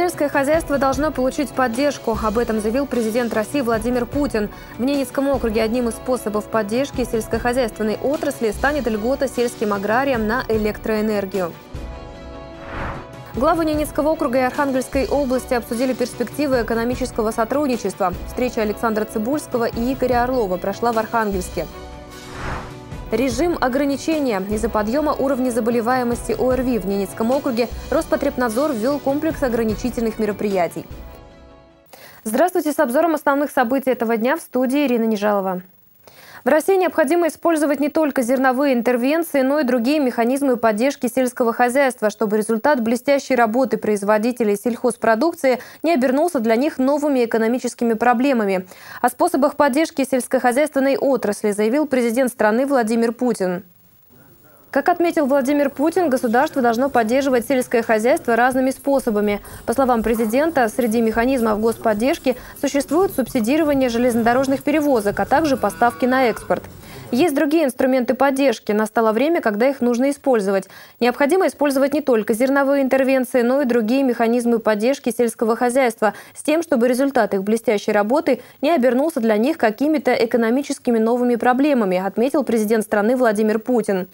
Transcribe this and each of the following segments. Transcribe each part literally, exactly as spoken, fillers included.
Сельское хозяйство должно получить поддержку. Об этом заявил президент России Владимир Путин. В Ненецком округе одним из способов поддержки сельскохозяйственной отрасли станет льгота сельским аграриям на электроэнергию. Главы Ненецкого округа и Архангельской области обсудили перспективы экономического сотрудничества. Встреча Александра Цыбульского и Игоря Орлова прошла в Архангельске. Режим ограничения. Из-за подъема уровня заболеваемости ОРВИ в Ненецком округе Роспотребнадзор ввел комплекс ограничительных мероприятий. Здравствуйте, с обзором основных событий этого дня в студии Ирина Нежалова. В России необходимо использовать не только зерновые интервенции, но и другие механизмы поддержки сельского хозяйства, чтобы результат блестящей работы производителей сельхозпродукции не обернулся для них новыми экономическими проблемами. О способах поддержки сельскохозяйственной отрасли заявил президент страны Владимир Путин. Как отметил Владимир Путин, государство должно поддерживать сельское хозяйство разными способами. По словам президента, среди механизмов господдержки существует субсидирование железнодорожных перевозок, а также поставки на экспорт. Есть другие инструменты поддержки. Настало время, когда их нужно использовать. Необходимо использовать не только зерновые интервенции, но и другие механизмы поддержки сельского хозяйства, с тем, чтобы результат их блестящей работы не обернулся для них какими-то экономическими новыми проблемами, отметил президент страны Владимир Путин.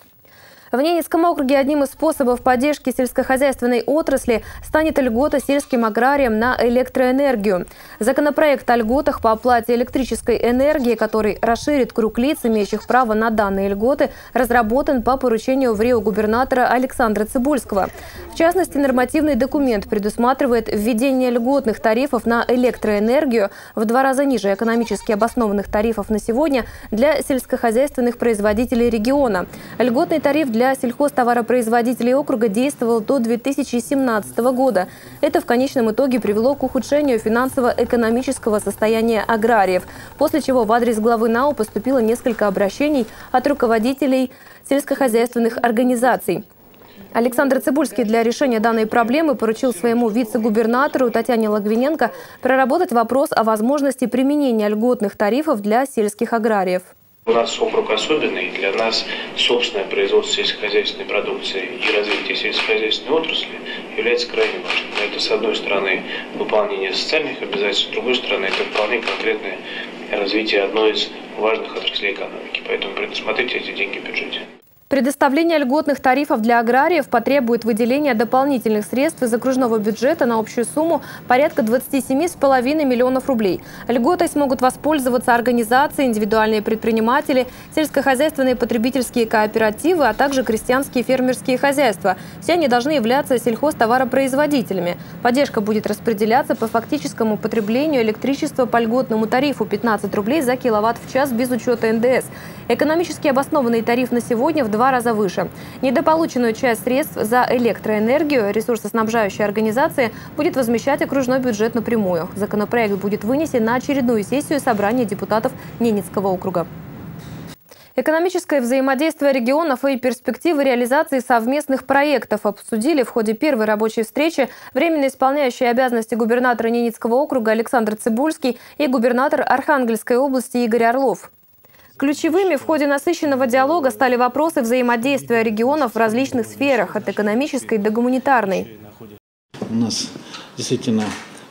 В Ненецком округе одним из способов поддержки сельскохозяйственной отрасли станет льгота сельским аграриям на электроэнергию. Законопроект о льготах по оплате электрической энергии, который расширит круг лиц, имеющих право на данные льготы, разработан по поручению в РИО губернатора Александра Цыбульского. В частности, нормативный документ предусматривает введение льготных тарифов на электроэнергию в два раза ниже экономически обоснованных тарифов на сегодня для сельскохозяйственных производителей региона. Льготный тариф для Для сельхозтоваропроизводителей округа действовал до две тысячи семнадцатого года. Это в конечном итоге привело к ухудшению финансово-экономического состояния аграриев, после чего в адрес главы НАО поступило несколько обращений от руководителей сельскохозяйственных организаций. Александр Цыбульский для решения данной проблемы поручил своему вице-губернатору Татьяне Логвиненко проработать вопрос о возможности применения льготных тарифов для сельских аграриев. У нас округ особенный, для нас собственное производство сельскохозяйственной продукции и развитие сельскохозяйственной отрасли является крайне важным. Это, с одной стороны, выполнение социальных обязательств, с другой стороны, это вполне конкретное развитие одной из важных отраслей экономики. Поэтому предусмотрите эти деньги в бюджете. Предоставление льготных тарифов для аграриев потребует выделения дополнительных средств из окружного бюджета на общую сумму порядка двадцати семи с половиной миллионов рублей. Льготой смогут воспользоваться организации, индивидуальные предприниматели, сельскохозяйственные потребительские кооперативы, а также крестьянские фермерские хозяйства. Все они должны являться сельхозтоваропроизводителями. Поддержка будет распределяться по фактическому потреблению электричества по льготному тарифу пятнадцать рублей за киловатт в час без учета эн дэ эс. Экономически обоснованный тариф на сегодня в два раза выше. Недополученную часть средств за электроэнергию ресурсоснабжающая организация будет возмещать окружной бюджет напрямую. Законопроект будет вынесен на очередную сессию собрания депутатов Ненецкого округа. Экономическое взаимодействие регионов и перспективы реализации совместных проектов обсудили в ходе первой рабочей встречи временно исполняющий обязанности губернатора Ненецкого округа Александр Цыбульский и губернатор Архангельской области Игорь Орлов. Ключевыми в ходе насыщенного диалога стали вопросы взаимодействия регионов в различных сферах, от экономической до гуманитарной. У нас действительно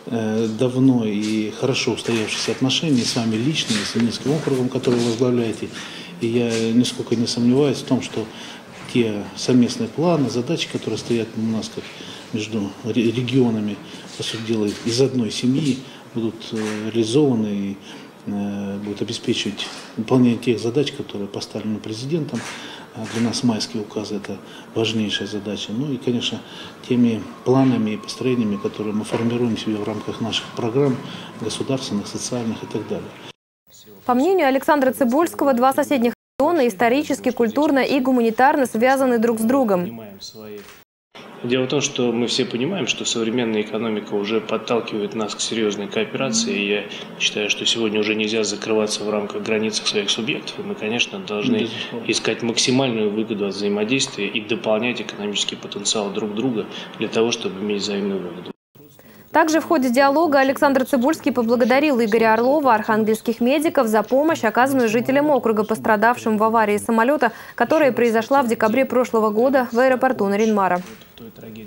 давно и хорошо устоявшиеся отношения с вами лично, с Ненецким округом, который вы возглавляете. И я нисколько не сомневаюсь в том, что те совместные планы, задачи, которые стоят у нас как между регионами, по сути дела, из одной семьи, будут реализованы и будет обеспечивать выполнение тех задач, которые поставлены президентом. Для нас майские указы – это важнейшая задача. Ну и, конечно, теми планами и построениями, которые мы формируем себе в рамках наших программ государственных, социальных и так далее. По мнению Александра Цыбульского, два соседних региона исторически, культурно и гуманитарно связаны друг с другом. Дело в том, что мы все понимаем, что современная экономика уже подталкивает нас к серьезной кооперации. И я считаю, что сегодня уже нельзя закрываться в рамках границ своих субъектов. И мы, конечно, должны искать максимальную выгоду от взаимодействия и дополнять экономический потенциал друг друга для того, чтобы иметь взаимную выгоду. Также в ходе диалога Александр Цыбульский поблагодарил Игоря Орлова, архангельских медиков, за помощь, оказанную жителям округа, пострадавшим в аварии самолета, которая произошла в декабре прошлого года в аэропорту Нарьян-Мара.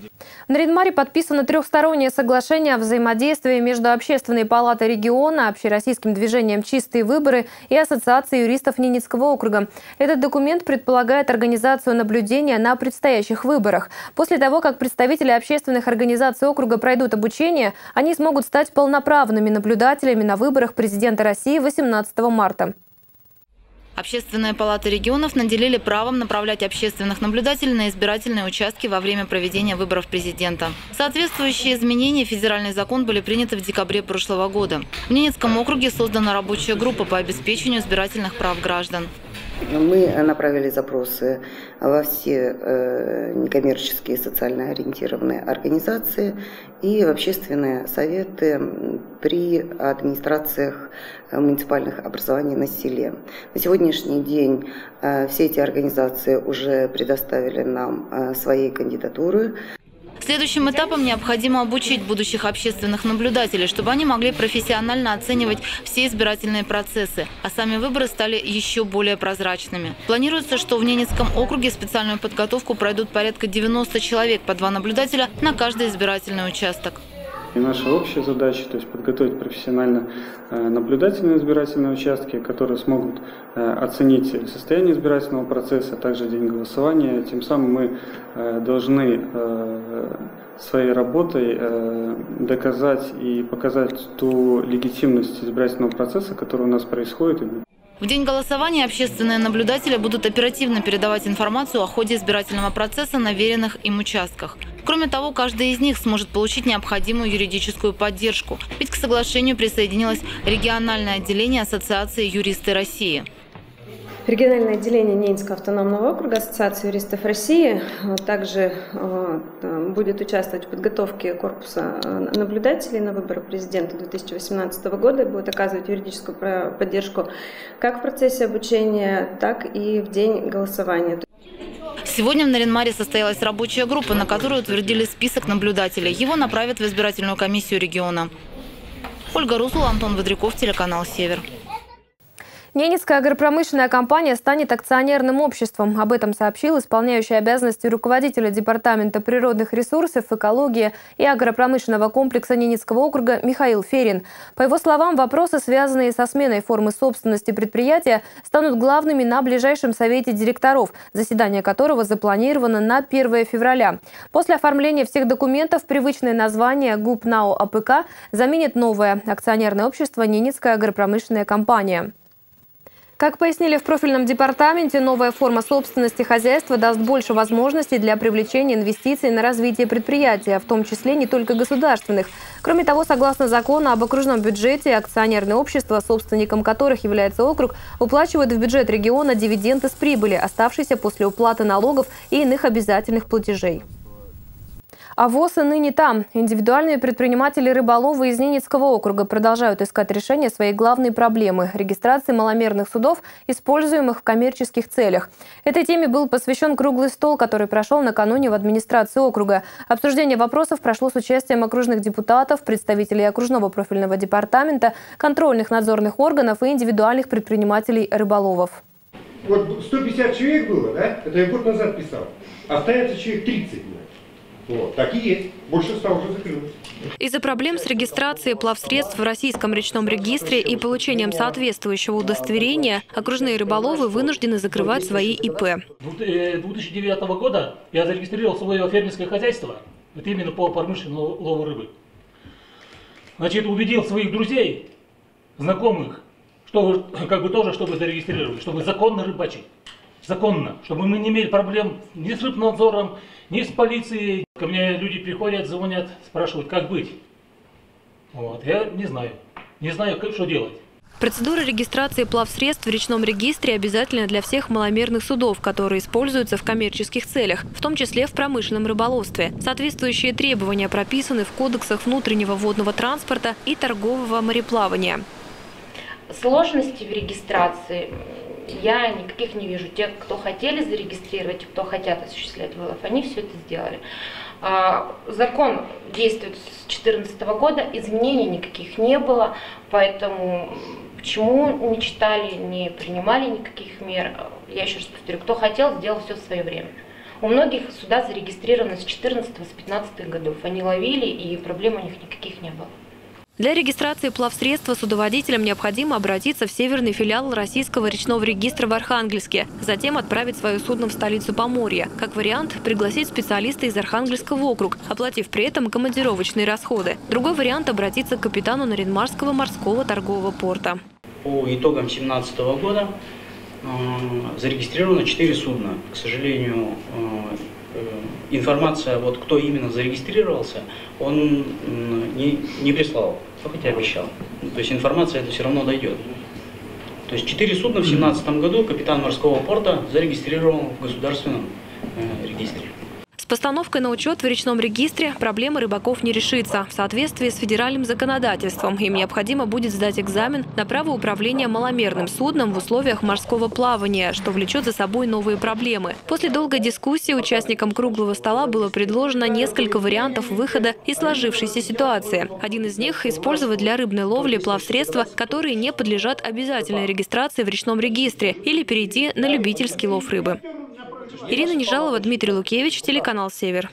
В Наринмаре подписано трехстороннее соглашение о взаимодействии между Общественной палатой региона, Общероссийским движением «Чистые выборы» и Ассоциацией юристов Ненецкого округа. Этот документ предполагает организацию наблюдения на предстоящих выборах. После того, как представители общественных организаций округа пройдут обучение, они смогут стать полноправными наблюдателями на выборах президента России восемнадцатого марта. Общественная палата регионов наделили правом направлять общественных наблюдателей на избирательные участки во время проведения выборов президента. Соответствующие изменения в федеральный закон были приняты в декабре прошлого года. В Ненецком округе создана рабочая группа по обеспечению избирательных прав граждан. Мы направили запросы во все э, некоммерческие социально ориентированные организации и в общественные советы при администрациях муниципальных образований на селе. На сегодняшний день э, все эти организации уже предоставили нам э, свои кандидатуры. Следующим этапом необходимо обучить будущих общественных наблюдателей, чтобы они могли профессионально оценивать все избирательные процессы, а сами выборы стали еще более прозрачными. Планируется, что в Ненецком округе специальную подготовку пройдут порядка девяноста человек, по два наблюдателя на каждый избирательный участок. И наша общая задача, то есть подготовить профессионально наблюдательные избирательные участки, которые смогут оценить состояние избирательного процесса, а также день голосования. Тем самым мы должны своей работой доказать и показать ту легитимность избирательного процесса, который у нас происходит. В день голосования общественные наблюдатели будут оперативно передавать информацию о ходе избирательного процесса на веренных им участках. Кроме того, каждый из них сможет получить необходимую юридическую поддержку, ведь к соглашению присоединилось региональное отделение Ассоциации юристов России. Региональное отделение Ненецкого автономного округа Ассоциации юристов России также будет участвовать в подготовке корпуса наблюдателей на выборы президента две тысячи восемнадцатого года и будет оказывать юридическую поддержку как в процессе обучения, так и в день голосования. Сегодня в Наринмаре состоялась рабочая группа, на которую утвердили список наблюдателей. Его направят в избирательную комиссию региона. Ольга Русула, Антон Водряков, телеканал «Север». Ненецкая агропромышленная компания станет акционерным обществом. Об этом сообщил исполняющий обязанности руководителя Департамента природных ресурсов, экологии и агропромышленного комплекса Ненецкого округа Михаил Ферин. По его словам, вопросы, связанные со сменой формы собственности предприятия, станут главными на ближайшем совете директоров, заседание которого запланировано на первое февраля. После оформления всех документов привычное название ГУП НАО АПК заменит новое акционерное общество «Ненецкая агропромышленная компания». Как пояснили в профильном департаменте, новая форма собственности хозяйства даст больше возможностей для привлечения инвестиций на развитие предприятия, в том числе не только государственных. Кроме того, согласно закону об окружном бюджете, акционерные общества, собственником которых является округ, уплачивают в бюджет региона дивиденды с прибыли, оставшиеся после уплаты налогов и иных обязательных платежей. А ВОЗ и ныне там. Индивидуальные предприниматели-рыболовы из Ненецкого округа продолжают искать решение своей главной проблемы – регистрации маломерных судов, используемых в коммерческих целях. Этой теме был посвящен круглый стол, который прошел накануне в администрации округа. Обсуждение вопросов прошло с участием окружных депутатов, представителей окружного профильного департамента, контрольных надзорных органов и индивидуальных предпринимателей-рыболовов. Вот сто пятьдесят человек было, да? Это я год назад писал. Остается человек тридцать. Вот, так и есть. Большинство уже закрылось. Из-за проблем с регистрацией плавсредств в российском речном регистре и получением соответствующего удостоверения окружные рыболовы вынуждены закрывать свои ИП. две тысячи девятого года я зарегистрировал свое фермерское хозяйство, вот именно по промышленному лову рыбы. Значит, убедил своих друзей, знакомых, что как бы тоже, чтобы зарегистрировали, чтобы законно рыбачить. Законно, чтобы мы не имели проблем ни с рыбнадзором, ни с полицией. Ко мне люди приходят, звонят, спрашивают, как быть. Вот, я не знаю. Не знаю, как, что делать. Процедура регистрации плавсредств в речном регистре обязательна для всех маломерных судов, которые используются в коммерческих целях, в том числе в промышленном рыболовстве. Соответствующие требования прописаны в кодексах внутреннего водного транспорта и торгового мореплавания. Сложностей в регистрации я никаких не вижу. Те, кто хотели зарегистрировать, кто хотят осуществлять вылов, они все это сделали. Закон действует с две тысячи четырнадцатого года, изменений никаких не было, поэтому почему не читали, не принимали никаких мер, я еще раз повторю, кто хотел, сделал все в свое время. У многих суда зарегистрированы с четырнадцатого, с пятнадцатых годов. Они ловили, и проблем у них никаких не было. Для регистрации плавсредства судоводителям необходимо обратиться в северный филиал Российского речного регистра в Архангельске, затем отправить свое судно в столицу Поморья. Как вариант, пригласить специалиста из Архангельска в округ, оплатив при этом командировочные расходы. Другой вариант – обратиться к капитану Наринмарского морского торгового порта. По итогам две тысячи семнадцатого года э, зарегистрировано четыре судна. К сожалению, э, информация, вот кто именно зарегистрировался, он не, не прислал, ну, хотя обещал. То есть информация это все равно дойдет. То есть четыре судна в две тысячи семнадцатом году капитан морского порта зарегистрировал в государственном э, регистре. С постановкой на учет в речном регистре проблема рыбаков не решится. В соответствии с федеральным законодательством им необходимо будет сдать экзамен на право управления маломерным судном в условиях морского плавания, что влечет за собой новые проблемы. После долгой дискуссии участникам круглого стола было предложено несколько вариантов выхода из сложившейся ситуации. Один из них – использовать для рыбной ловли плавсредства, которые не подлежат обязательной регистрации в речном регистре, или перейти на любительский лов рыбы. Ирина Нежалова, Дмитрий Лукевич, телеканал «Север».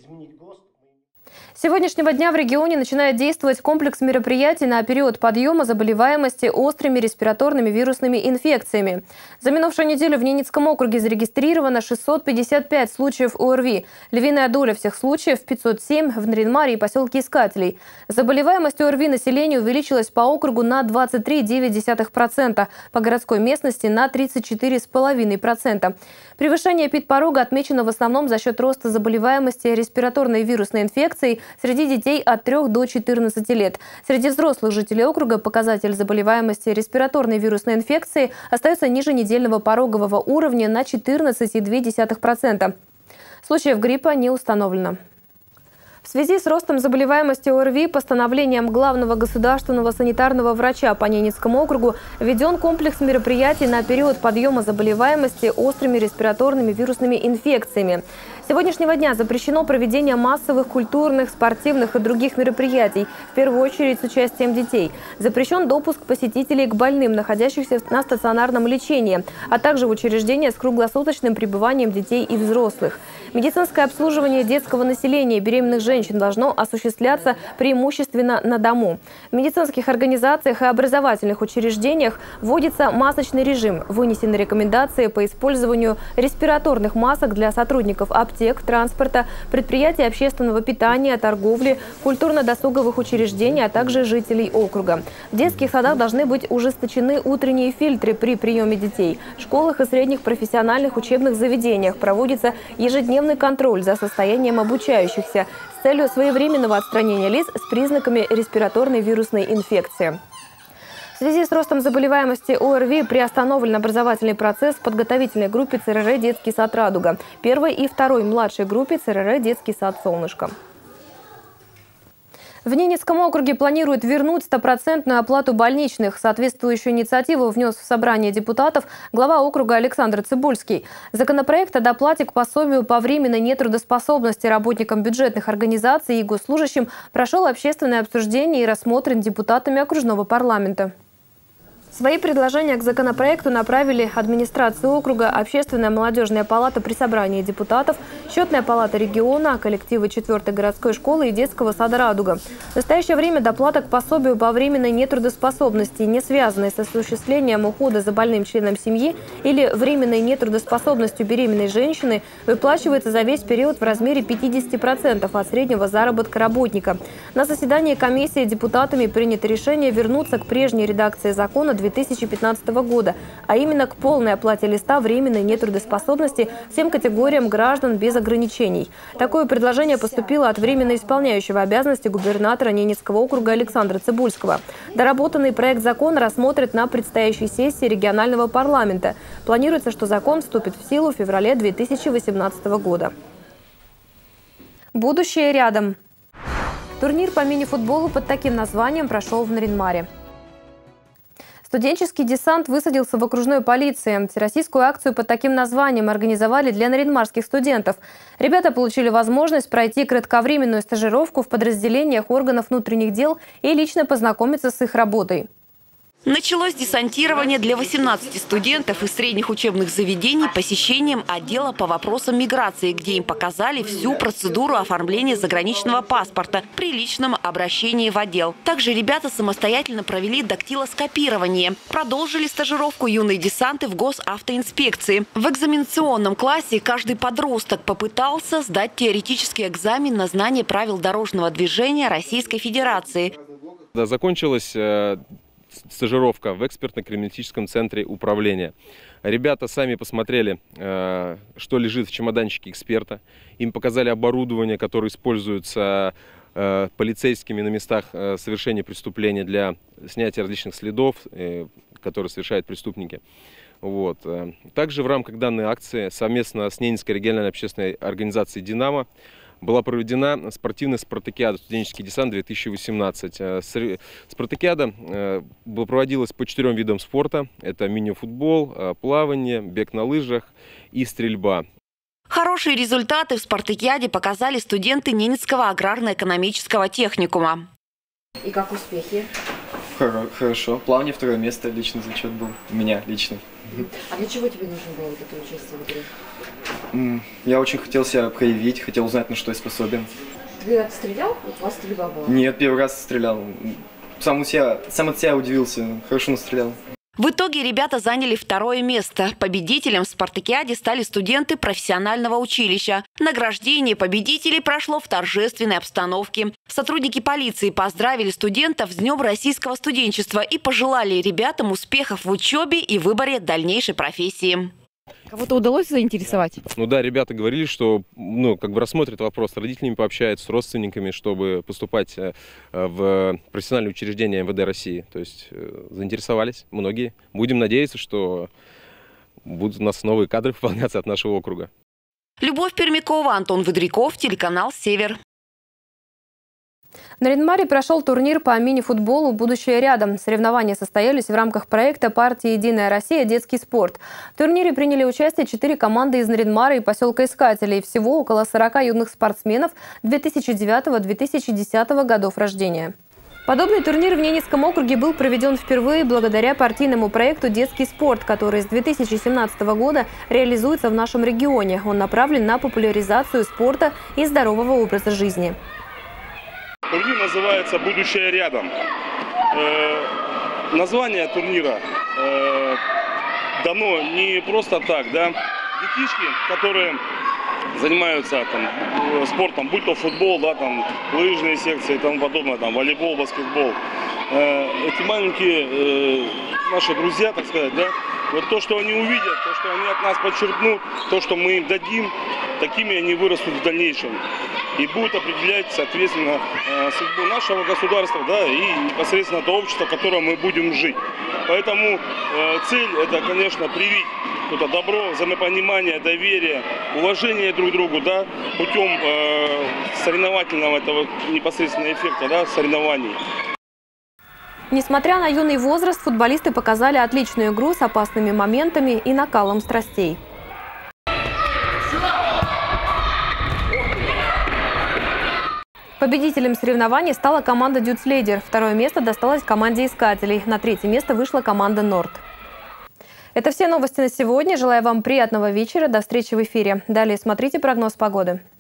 С сегодняшнего дня в регионе начинает действовать комплекс мероприятий на период подъема заболеваемости острыми респираторными вирусными инфекциями. За минувшую неделю в Ненецком округе зарегистрировано шестьсот пятьдесят пять случаев ОРВИ. Львиная доля всех случаев – пятьсот семь в Наринмаре и поселке Искателей. Заболеваемость ОРВИ населения увеличилась по округу на двадцать три целых девять десятых процента, по городской местности на тридцать четыре целых пять десятых процента. Превышение эпидпорога отмечено в основном за счет роста заболеваемости респираторной вирусной инфекцией среди детей от трёх до четырнадцати лет. Среди взрослых жителей округа показатель заболеваемости респираторной вирусной инфекцией остается ниже недельного порогового уровня на четырнадцать целых две десятых процента. Случаев гриппа не установлено. В связи с ростом заболеваемости ОРВИ постановлением главного государственного санитарного врача по Ненецкому округу введен комплекс мероприятий на период подъема заболеваемости острыми респираторными вирусными инфекциями. С сегодняшнего дня запрещено проведение массовых культурных, спортивных и других мероприятий, в первую очередь с участием детей. Запрещен допуск посетителей к больным, находящихся на стационарном лечении, а также в учреждения с круглосуточным пребыванием детей и взрослых. Медицинское обслуживание детского населения и беременных женщин должно осуществляться преимущественно на дому. В медицинских организациях и образовательных учреждениях вводится масочный режим. Вынесены рекомендации по использованию респираторных масок для сотрудников аптек, транспорта, предприятий общественного питания, торговли, культурно-досуговых учреждений, а также жителей округа. В детских садах должны быть ужесточены утренние фильтры при приеме детей. В школах и средних профессиональных учебных заведениях проводится ежедневный контроль за состоянием обучающихся с целью своевременного отстранения лиц с признаками респираторной вирусной инфекции. В связи с ростом заболеваемости ОРВИ приостановлен образовательный процесс в подготовительной группе ЦРР «Детский сад Радуга», первой и второй младшей группе ЦРР «Детский сад Солнышко». В Ненецком округе планируют вернуть стопроцентную оплату больничных. Соответствующую инициативу внес в собрание депутатов глава округа Александр Цибульский. Законопроект о доплате к пособию по временной нетрудоспособности работникам бюджетных организаций и госслужащим прошел общественное обсуждение и рассмотрен депутатами окружного парламента. Свои предложения к законопроекту направили администрация округа, Общественная молодежная палата при собрании депутатов, Счетная палата региона, коллективы четвёртой городской школы и детского сада «Радуга». В настоящее время доплата к пособию по временной нетрудоспособности, не связанной с осуществлением ухода за больным членом семьи или временной нетрудоспособностью беременной женщины, выплачивается за весь период в размере пятидесяти процентов от среднего заработка работника. На заседании комиссии депутатами принято решение вернуться к прежней редакции закона две тысячи пятнадцатого года, а именно к полной оплате листа временной нетрудоспособности всем категориям граждан без ограничений. Такое предложение поступило от временно исполняющего обязанности губернатора Ненецкого округа Александра Цибульского. Доработанный проект закона рассмотрят на предстоящей сессии регионального парламента. Планируется, что закон вступит в силу в феврале две тысячи восемнадцатого года. Будущее рядом. Турнир по мини-футболу под таким названием прошел в Наринмаре. Студенческий десант высадился в окружной полиции. Всероссийскую акцию под таким названием организовали для наринмарских студентов. Ребята получили возможность пройти кратковременную стажировку в подразделениях органов внутренних дел и лично познакомиться с их работой. Началось десантирование для восемнадцати студентов из средних учебных заведений посещением отдела по вопросам миграции, где им показали всю процедуру оформления заграничного паспорта при личном обращении в отдел. Также ребята самостоятельно провели дактилоскопирование. Продолжили стажировку юные десанты в госавтоинспекции. В экзаменационном классе каждый подросток попытался сдать теоретический экзамен на знание правил дорожного движения Российской Федерации. Да, закончилась стажировка в экспертно-криминалистическом центре управления. Ребята сами посмотрели, что лежит в чемоданчике эксперта. Им показали оборудование, которое используется полицейскими на местах совершения преступления для снятия различных следов, которые совершают преступники. Вот. Также в рамках данной акции совместно с Ненецкой региональной общественной организацией «Динамо» была проведена спортивная спартакиада «Студенческий десант-две тысячи восемнадцать». Спартакиада проводилась по четырем видам спорта. Это мини-футбол, плавание, бег на лыжах и стрельба. Хорошие результаты в спартакиаде показали студенты Ненецкого аграрно-экономического техникума. И как успехи? Хорошо. Плавание второе место, личный зачет был. У меня лично. А для чего тебе нужно было вот это участие в игре? Я очень хотел себя проявить, хотел узнать, на что я способен. Ты когда-то стрелял? Вот у вас стрельба была? Нет, первый раз стрелял. Сам, у себя, сам от себя удивился. Хорошо настрелял. В итоге ребята заняли второе место. Победителем в спартакиаде стали студенты профессионального училища. Награждение победителей прошло в торжественной обстановке. Сотрудники полиции поздравили студентов с Днем российского студенчества и пожелали ребятам успехов в учебе и выборе дальнейшей профессии. Кого-то удалось заинтересовать? Ну да, ребята говорили, что ну, как бы рассмотрят вопрос, с родителями пообщаются, с родственниками, чтобы поступать в профессиональные учреждения эм вэ дэ России. То есть заинтересовались многие. Будем надеяться, что будут у нас новые кадры выполняться от нашего округа. Любовь Пермякова, Антон Выдряков, телеканал «Север». На Нарин-Маре прошел турнир по мини-футболу «Будущее рядом». Соревнования состоялись в рамках проекта партии «Единая Россия. Детский спорт». В турнире приняли участие четыре команды из Нарин-Мара и поселка Искателей. Всего около сорока юных спортсменов две тысячи девятого — две тысячи десятого годов рождения. Подобный турнир в Ненецком округе был проведен впервые благодаря партийному проекту «Детский спорт», который с две тысячи семнадцатого года реализуется в нашем регионе. Он направлен на популяризацию спорта и здорового образа жизни. Турнир называется «Будущее рядом». Э, название турнира э, дано не просто так, да. Детишки, которые занимаются там спортом, будь то футбол, да, там лыжные секции и тому подобное, там волейбол, баскетбол. Э, эти маленькие э, наши друзья, так сказать, да, вот то, что они увидят, то, что они от нас подчеркнут, то, что мы им дадим, такими они вырастут в дальнейшем. И будет определять, соответственно, судьбу нашего государства, да, и непосредственно то общество, в котором мы будем жить. Поэтому э, цель – это, конечно, привить это добро, взаимопонимание, доверие, уважение друг к другу, да, путем э, соревновательного этого непосредственного эффекта, да, соревнований. Несмотря на юный возраст, футболисты показали отличную игру с опасными моментами и накалом страстей. Победителем соревнований стала команда «Дюцлейдер». Второе место досталось команде «Искателей». На третье место вышла команда «Норд». Это все новости на сегодня. Желаю вам приятного вечера. До встречи в эфире. Далее смотрите прогноз погоды.